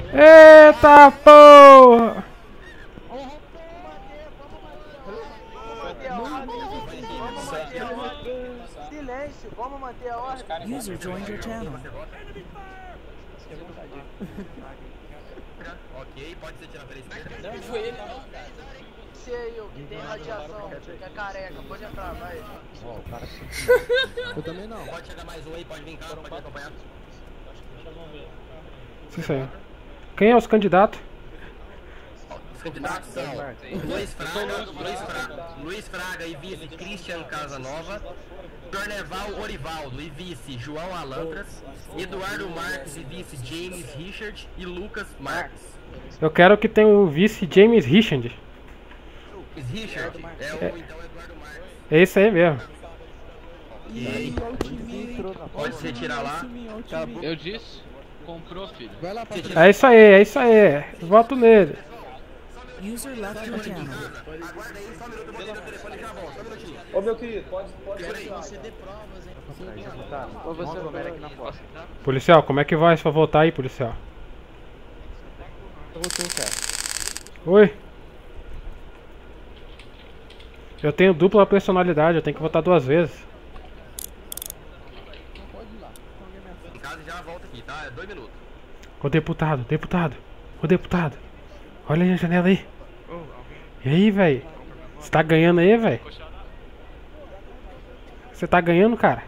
Eita porra! Silêncio, vamos manter a ordem. User joined your channel. Ok, pode ser tirar pela esquerda. Não foi ele, não. Esse aí, o que tem radiação, que é careca, pode entrar, vai. Eu também não. Pode chegar mais um aí, pode vir cá, pode acompanhar. Isso aí. Quem é os candidatos? Os candidatos são Luiz Fraga e vice Christian Casanova, Jorneval Orivaldo e vice João Alantras, Eduardo Marques e vice James Richard e Lucas Marques. Eu quero que tenha o vice James Richard. Richard então Eduardo Marques. É isso aí mesmo. Pode se retirar lá. Eu disse, comprou, filho. Vai lá pra frente. É isso aí, é isso aí. Voto nele. User left your channel. Aguarda aí, só um minuto, eu vou ligar o telefone e já volto, só um minutinho. Ô meu querido, pode Você dê provas, hein? Ô, você aglomera aqui na porta. Policial, como é que vai pra votar aí, policial? Eu vou cara. Oi? Eu tenho dupla personalidade, eu tenho que votar 2 vezes. Em casa e já volta aqui, tá? É 2 minutos. Ô deputado, ô deputado. Olha aí a janela aí. E aí, velho? Você tá ganhando aí, velho? Você tá ganhando, cara?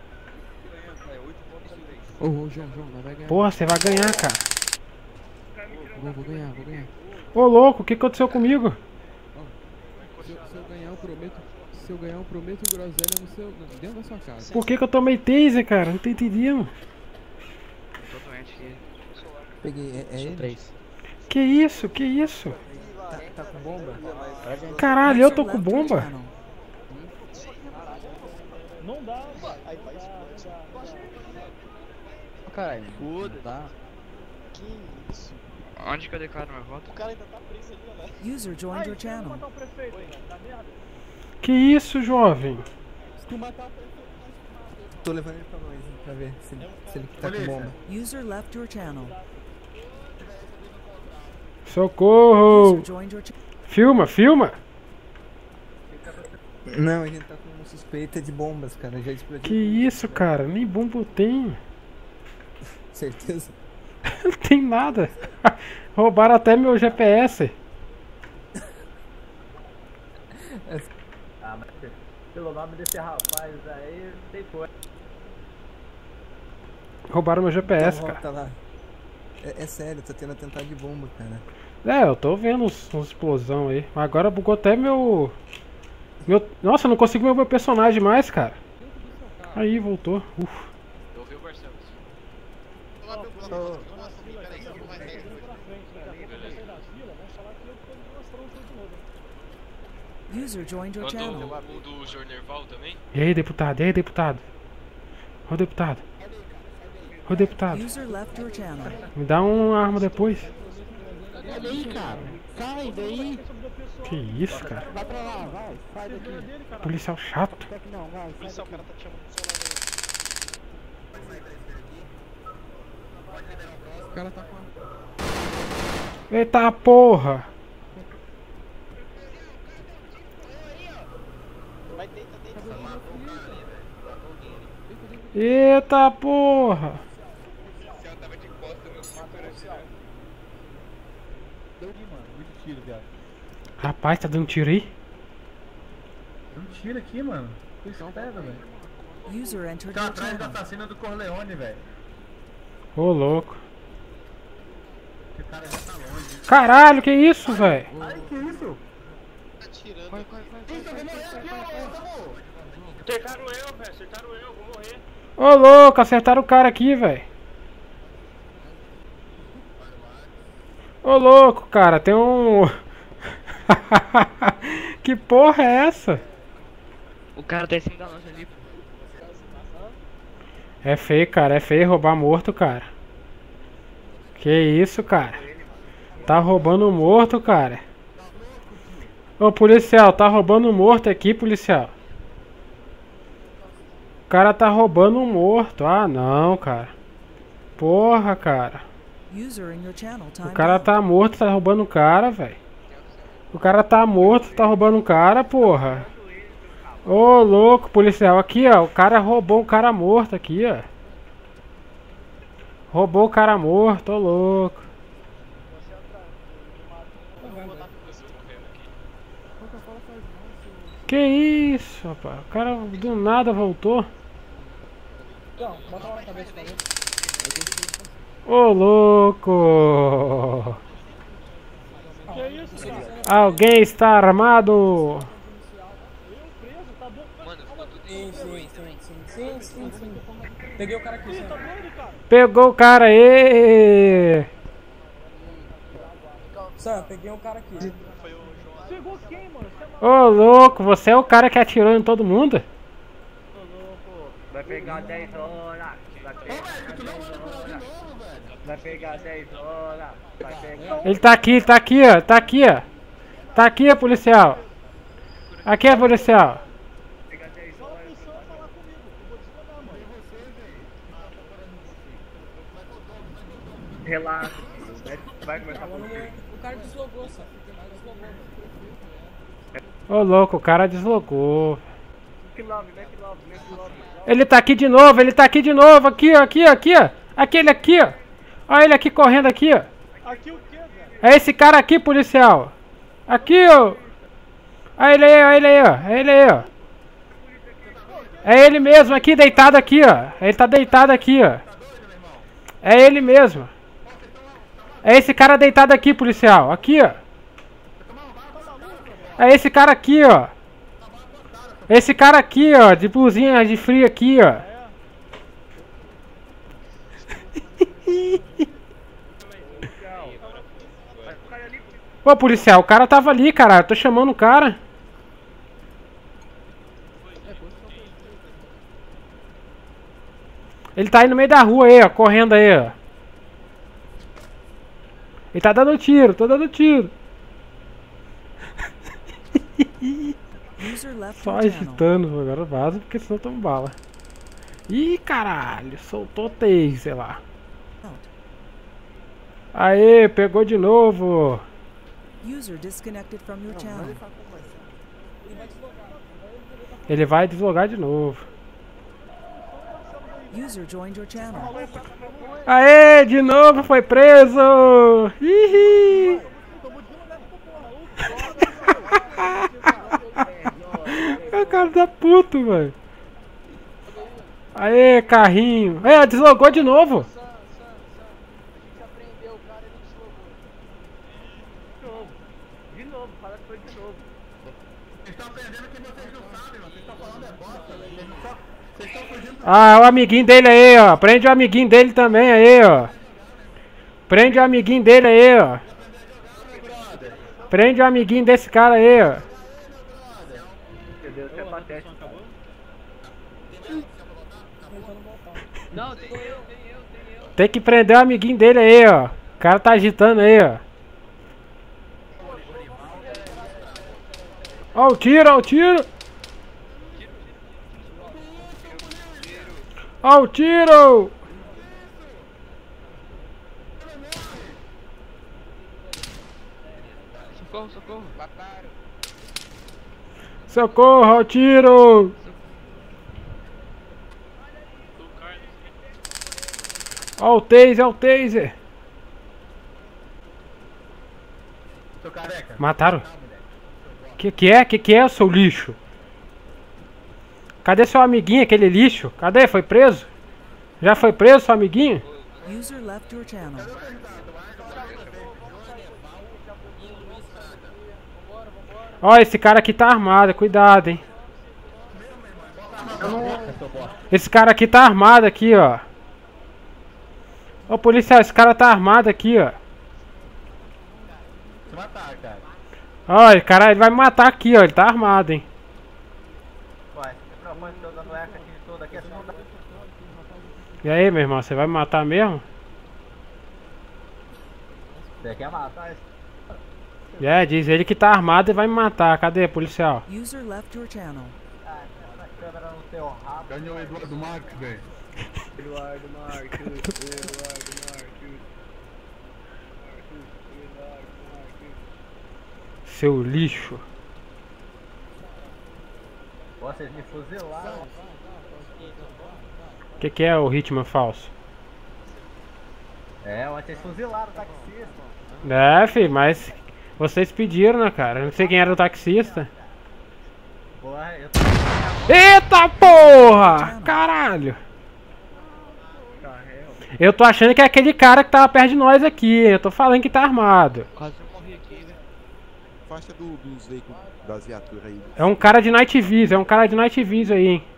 Ô, João, nós vai ganhar. Porra, você vai ganhar, cara. Vou ganhar. Ô louco, o que aconteceu comigo? Se eu ganhar, eu prometo groselha no seu, dentro da sua casa. Por que eu tomei taser, cara? Não tô entendendo. Peguei, é ele? Que isso? Que isso? Tá com bomba? Caralho, eu tô User com left your bomba? channel. Não dá, aí vai caralho, não dá. Que isso? Onde que eu declaro meu voto? O cara ainda tá preso ali, né? User joined your channel. o prefeito, dá merda. Que isso, jovem? Se tu matar o prefeito, tô levando ele pra nós, hein, pra ver se ele tá com bomba. User left your channel. Socorro! User joined your channel. Filma! Não, a gente tá com uma suspeita de bombas, cara, já explodiu. Que isso, cara? Nem bomba eu tenho. Certeza? Não tem nada. Roubaram até meu GPS. Ah, mas pelo nome desse rapaz aí, tem coisa. Roubaram meu GPS, Então, cara. volta lá. É sério, tá tendo atentado de bomba, cara. É, eu tô vendo uns explosão aí. Mas agora bugou até meu... Nossa, eu não consigo ver o meu personagem mais, cara. Aí, voltou. Ufa. Eu vi o Barcelos. User joined your channel. Mandou o do Jornerval também? E aí, deputado? E aí, deputado? Ô, deputado. Ô, deputado. User left your channel. Me dá uma arma depois. Sai daí, cara. Sai daí. Que isso, cara? Vai pra lá, vai. Sai daqui. Policial chato. Não, vai. Policial, o cara tá te chamando do seu lado. O cara tá com a... Eita porra! Vai, deita. Eita porra! Deu aqui, mano, muito tiro, viado. Rapaz, tá dando tiro aí? Deu um tiro aqui, mano. Que isso pega, velho. User entered Tá your atrás do channel. assassino do Corleone, velho. Ô, louco. Que o cara já tá longe. Caralho, que isso, velho? Ai, que isso? Tá tirando. Acertaram eu, velho. Acertaram eu. Vou morrer. Ô, louco, acertaram o cara aqui, velho. Ô, louco, cara, tem um... Que porra é essa? O cara tá em cima da nossa ali. É feio, cara, é feio roubar morto, cara. Que isso, cara? Tá roubando morto, cara. Ô, policial, tá roubando morto aqui, policial. O cara tá roubando morto. Ah, não, cara. Porra, cara. User in your channel O timed cara out. tá morto, tá roubando o cara, velho. O cara tá morto, tá roubando um cara, porra. Ô, louco, policial. Aqui, ó. O cara roubou um cara morto aqui, ó. Roubou o cara morto, ô louco. Que isso, rapaz? O cara do nada voltou. Ô, louco. Alguém está armado? Sim. Peguei o cara aqui, sim. Pegou o cara aí. Sam, peguei um cara aqui. Ô, louco, você é o cara que atirou em todo mundo? Vai pegar 10 horas. Vai pegar 10 horas. Vai pegar. Ele tá aqui, ó. Tá aqui, ó. Tá aqui, ó, policial. Aqui é policial. Relaxa. Vai começar com O cara deslogou, Sam. Ô, louco, o cara deslogou. Love. Ele tá aqui de novo, aqui, ó, aqui, ó. Aquele aqui, ó. Olha ele aqui correndo aqui, ó. Aqui o quê, velho? É esse cara aqui, policial. Aqui, ó. Olha ele aí, ó. É ele aí, ó. É ele mesmo aqui, deitado aqui, ó. Ele tá deitado aqui, ó. É ele mesmo. É esse cara deitado aqui, policial. Aqui, ó. É esse cara aqui, ó. Esse cara aqui, ó. De blusinha de frio aqui, ó. Ô, policial, o cara tava ali, cara. Eu tô chamando o cara. Ele tá aí no meio da rua aí, ó. Correndo aí, ó. Ele tá dando tiro, tô dando tiro. User left Só your channel. agitando, agora vaza porque senão toma bala. Ih, caralho, soltou taser lá. Aê, pegou de novo. User disconnected from your channel. Ele vai deslogar de novo. User joined your channel. Aê, de novo foi preso. Ih. É o cara da puto, velho. Aê, carrinho. É, deslogou de novo. De novo, fala que foi de novo. Vocês estão perdendo que vocês não sabem, mano. Vocês estão falando é bosta, velho. Vocês estão fugindo. Ah, o amiguinho dele aí, ó. Prende o amiguinho dele também aí, ó. Prende o amiguinho dele aí, ó. Prende o amiguinho desse cara aí, ó. Meu Deus, você é patético. Não, tem eu. Tem que prender o amiguinho dele aí, ó. O cara tá agitando aí, ó. Ó o tiro, ó o tiro. Ó o tiro. Socorro. Socorro, ó o tiro. Ó o taser. Seu careca. Mataram? Que é, seu lixo? Cadê seu amiguinho, aquele lixo? Cadê? Foi preso? Já foi preso, seu amiguinho? User left your channel. Ó, esse cara aqui tá armado, cuidado, hein? Esse cara aqui tá armado aqui, ó. Ô, policial, esse cara tá armado aqui, ó. Se matar, cara. Ó, cara, ele vai me matar aqui, ó. Ele tá armado, hein? Vai, você propõe que eu dando essa aqui toda aqui, assim não dá. E aí, meu irmão, você vai me matar mesmo? Você quer matar esse? É, diz ele que tá armado e vai me matar. Cadê, policial? User left your channel. Ah, essa câmera no teu rabo. Ganhou o Eduardo Marques, velho. Eduardo Marques. seu lixo. Vocês me fuzilaram. O que é o Hitman falso? É, vocês fuzilaram o taxista. É, filho, mas vocês pediram, né, cara? Eu não sei quem era o taxista. Porra, eu tô... Eita porra! Caralho! Eu tô achando que é aquele cara que tava perto de nós aqui. Eu tô falando que tá armado. Quase eu morri aqui, velho. Faixa dos veículos das viaturas aí. É um cara de Night Vision, é um cara de Night Vision aí, hein?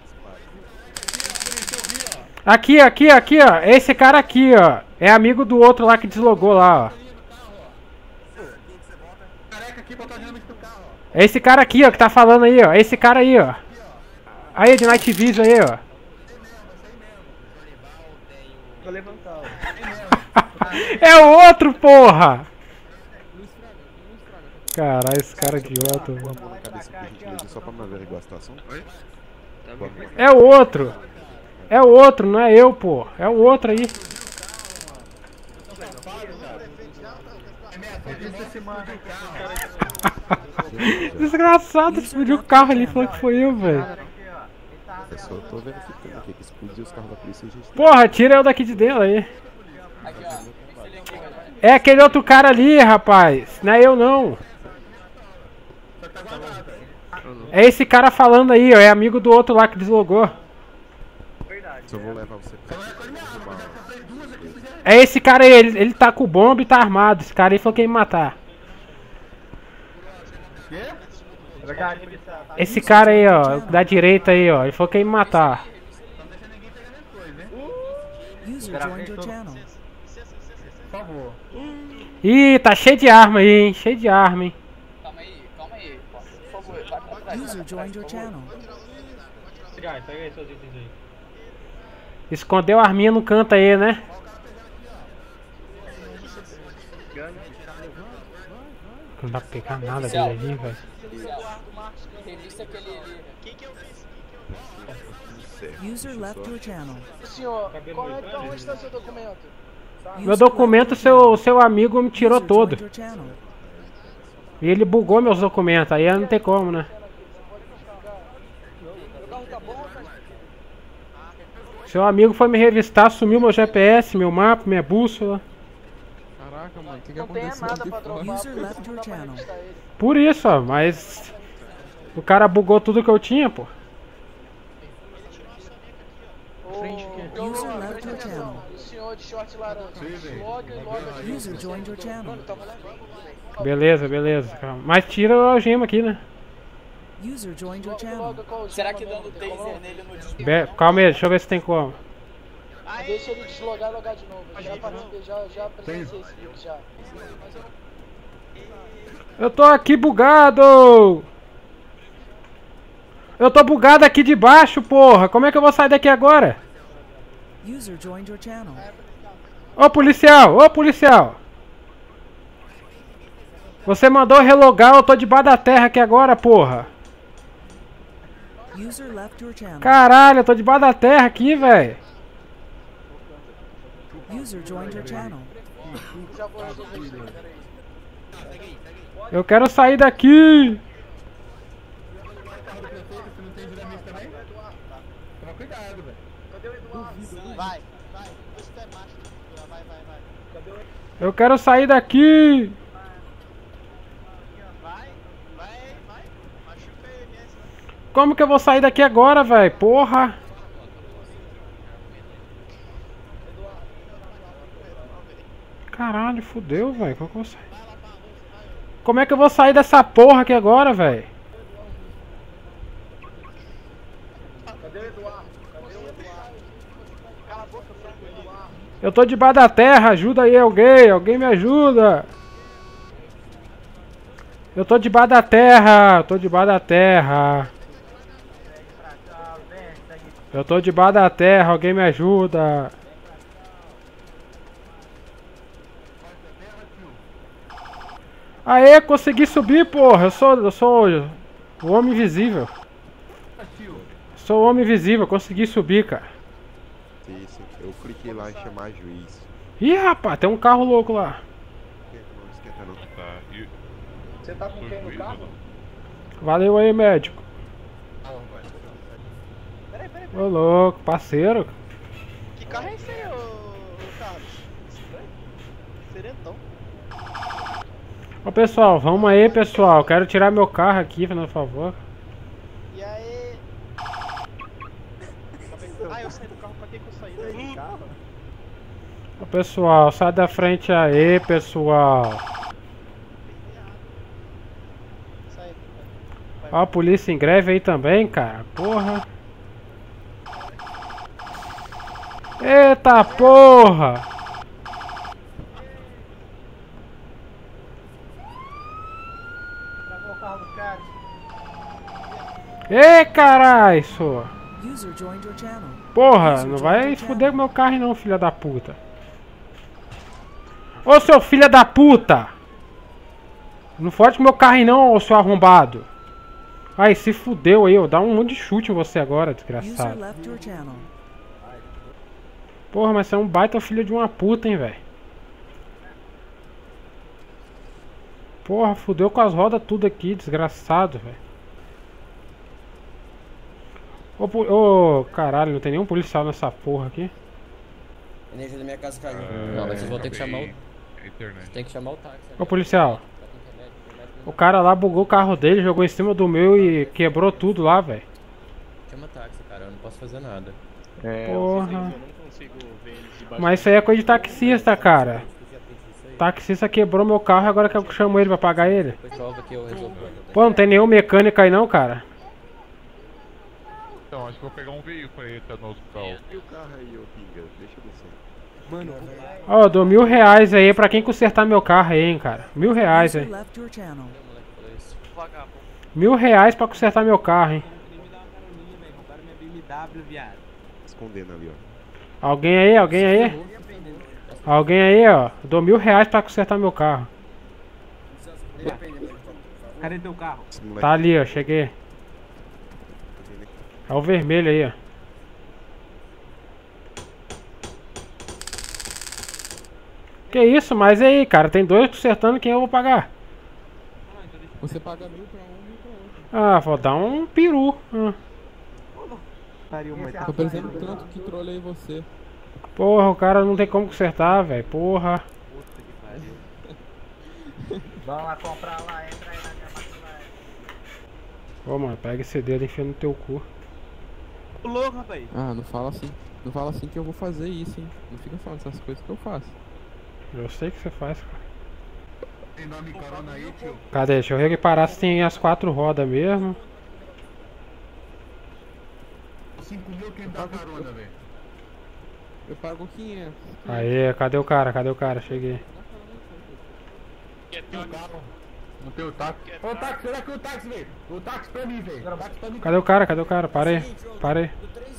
Aqui, aqui, aqui, ó. Esse cara aqui, ó. É amigo do outro lá que deslogou lá, ó. É esse cara aqui, ó, que tá falando aí, ó. É esse cara aí, ó. Aí, de Night Vision aí, ó. Tô levantado. É o outro, porra! Caralho, esse cara é idiota, Uma mano. mão na cabeça, por gentileza, só pra me averiguar a situação. Oi? Tá Boa bom. mão. É o outro! É o outro, não é eu, pô. É o outro aí. Desgraçado, explodiu o carro ali, falou que foi eu, velho. Eu só tô verificando aqui que explodiu os carros da polícia e a gente... Porra, tira eu daqui de dentro aí. Aqui, ó. Esse aqui, galera. É aquele outro cara ali, rapaz. Não é eu, não. É esse cara falando aí, ó. É amigo do outro lá que deslogou. Só vou levar você pra roubar. É esse cara aí, ele tá com bomba e tá armado. Esse cara aí falou que ia me matar. Esse cara aí, ó, da direita aí, ó. Ele falou que ia me matar. User joined your channel. Por favor. Ih, tá cheio de arma aí, hein? Cheio de arma, hein? Calma aí. Por favor, vai pra trás. User joined your channel. Pega aí seus itens aí. Escondeu a arminha no canto aí, né? Não dá pra pegar nada dele ali, velho. Revista aquele ali. User left your channel. Senhor, onde está seu documento? Meu documento, seu amigo me tirou User todo. joined your channel. E ele bugou meus documentos, aí não tem como, né? Meu carro tá bom, cara? Seu amigo foi me revistar, sumiu meu GPS, meu mapa, minha bússola. Caraca, mano, o que Não tem aconteceu nada aqui pra fora? dropar. User left your Não dá pra channel. revistar ele. Por isso, ó, mas... O cara bugou tudo que eu tinha, pô. User left your channel. O senhor de short laranja. Loga e loga aqui. User joined your channel. Beleza, beleza. Calma. Mas tira a algema aqui, né? User joined your channel. Loga qual Será que dando taser nele no disco? Calma aí, deixa eu ver se tem como. Deixa ele deslogar e logar de novo. Já participei, já presenciei esse vídeo já. Eu tô aqui bugado! Eu tô bugado aqui de baixo, porra! Como é que eu vou sair daqui agora? User joined your channel. Ô policial! Ô policial! Você mandou relogar, eu tô debaixo da terra aqui agora, porra! User left your channel. Caralho, eu tô debaixo da terra aqui, velho! User joined your channel. Já vou resolver isso aí, peraí. Eu quero sair daqui! Toma cuidado, velho. Cadê o Eduardo? Vai. Você é macho. Vai. Cadê o Eu quero sair daqui! Vai. Machuca ele, né? Como que eu vou sair daqui agora, velho? Porra! Caralho, fudeu, velho. Como que eu vou sair? Como é que eu vou sair dessa porra aqui agora, velho? Cadê o Eduardo? Cala a boca, Eduardo. Eu tô debaixo da terra, ajuda aí alguém me ajuda! Eu tô debaixo da terra, Eu tô debaixo da terra, alguém me ajuda! Aê, consegui subir, porra! Eu sou o homem invisível. Sou o homem invisível, consegui subir, cara. Isso, eu cliquei lá em chamar juiz. Ih, rapaz, tem um carro louco lá. Não esquenta não. Tá, e Você tá com quem no carro? Valeu aí, médico. Peraí. Ô louco, parceiro. Que carro é esse aí, ô Carlos? Estranho. Serentão. Ô pessoal, vamos aí, pessoal. Quero tirar meu carro aqui, por favor. E aí? Ah, eu saí do carro, pra que eu saí daí? Ô pessoal, sai da frente aí, pessoal. Sai. Ó, a polícia em greve aí também, cara. Porra. Eita porra! Travou o carro do cara. Ei, carai, só. User joined your channel. Porra, não vai fuder com meu carro não, filha da puta. Ô, seu filho da puta! Não fode com meu carro aí não, ô seu arrombado. Ai, se fudeu aí, eu dar um monte de chute em você agora, User desgraçado. left your channel. Porra, mas você é um baita filho de uma puta, hein, velho. Porra, fudeu com as rodas tudo aqui, desgraçado, velho. Ô, caralho, não tem nenhum policial nessa porra aqui. A energia da minha casa caiu. Não, mas vocês vão ter que chamar o... Internet. Tem que chamar o táxi. Ô, policial. O cara lá bugou o carro dele, jogou em cima do meu e quebrou tudo lá, velho. Chama táxi, cara, eu não posso fazer nada. Porra. Mas isso aí é coisa de taxista, cara. Taxista quebrou meu carro e agora que eu chamo ele pra pagar ele. Prova que eu resolvo. Pô, não tem nenhum mecânico aí não, cara. Então, acho que vou pegar um veículo aí, tá no hospital. E o carro aí, ô Pinga? Deixa eu descer. Mano, Ó, eu dou R$1000 aí pra quem consertar meu carro aí, hein, cara. R$1000 User aí. left your channel. R$1000 pra consertar meu carro, hein. Escondendo ali, ó. Alguém aí, alguém aí? Alguém aí, ó. Eu dou R$1000 pra consertar meu carro. Cadê teu carro? Esse moleque Tá ali, ó, cheguei. É o vermelho aí, ó. Que isso, mas aí, cara, tem dois consertando, quem eu vou pagar? você paga 1.000 pra um e pra outro. Ah, vou dar um peru. Tô parecendo tanto que trolei você. Porra, o cara não tem como consertar, velho. Porra. Vamos lá comprar lá, entra aí na minha máquina. Ô, mano, pega esse dedo e enfia no teu cu. Ô louco, rapaz. Ah, não fala assim. Não fala assim que eu vou fazer isso, hein. Não fica falando essas coisas que eu faço. Eu sei que você faz, cara. Tem nome carona aí, tio? Cadê? Deixa eu reparar se tem as 4 rodas mesmo. 5.000 quem dá carona, velho? Eu pago 500. Aê, cadê o cara? Cadê o cara? Cheguei. Tem o carro. Não tem o táxi. Ô, táxi, será que o táxi, velho? O táxi pra mim, velho. Táxi pra mim. Cadê o cara? Cadê o cara? Parei. Parei.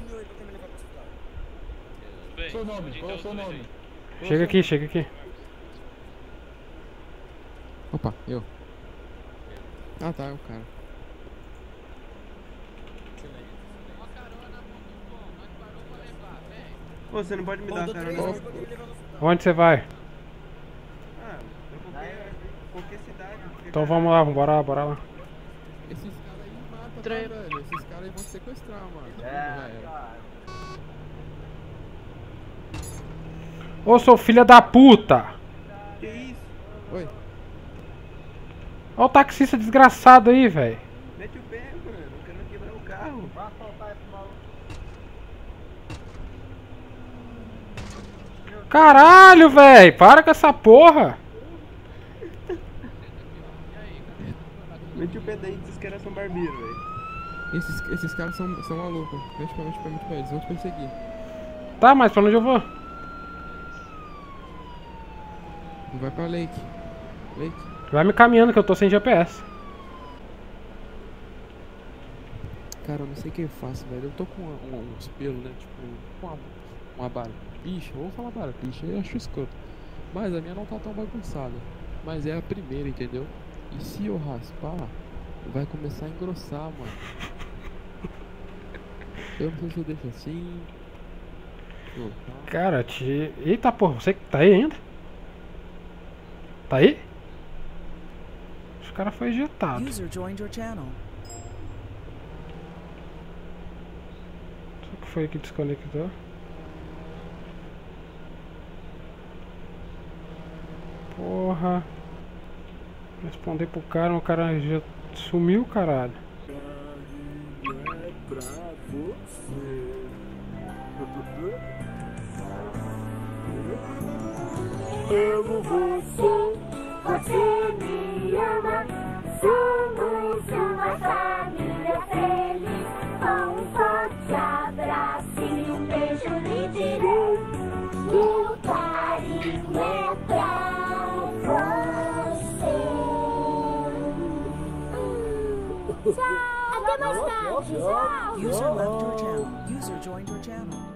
Seu nome, qual é o seu nome? Chega aqui, chega aqui. Opa, eu. Ah tá, é o cara. Pô, você não pode me dar carona não? Onde você vai? Ah, eu qualquer cidade. Então vamos lá, bora lá. Esses caras aí matam, tá, velho? Esses caras aí vão te sequestrar, mano. Velho. Ô, seu filho da puta! Que isso? Oi. Ó o taxista desgraçado aí, velho. Mete o pé, mano. Eu quero quebrar o carro. Vai assaltar esse maluco. Caralho, velho! Para com essa porra! Mete o pé daí que esses caras são barbeiros, velho. Esses caras são malucos. Mete pra eles vão te perseguir. Tá, mas pra onde eu vou? Vai pra Lake. Lake. Vai me caminhando que eu tô sem GPS. Cara, eu não sei o que eu faço, velho. Eu tô com uns pelos, né? Tipo, uma barapicha. Eu vou falar barapicha, eu acho escroto. Mas a minha não tá tão bagunçada. Mas é a primeira, entendeu? E se eu raspar, vai começar a engrossar, mano. Eu não sei se eu deixo assim. Cara, eita porra, você que tá aí ainda? Tá aí? cara foi ejetado. User joined your channel. O que foi que desconectou? Porra. Responder pro cara, o cara já sumiu, caralho. Eu, você me ama. Somos uma família feliz. Com um forte abraço e um beijo lhe direi. Meu carinho é pra você. Tchau. Até mais tarde. Tchau. User left your channel. User joined your channel.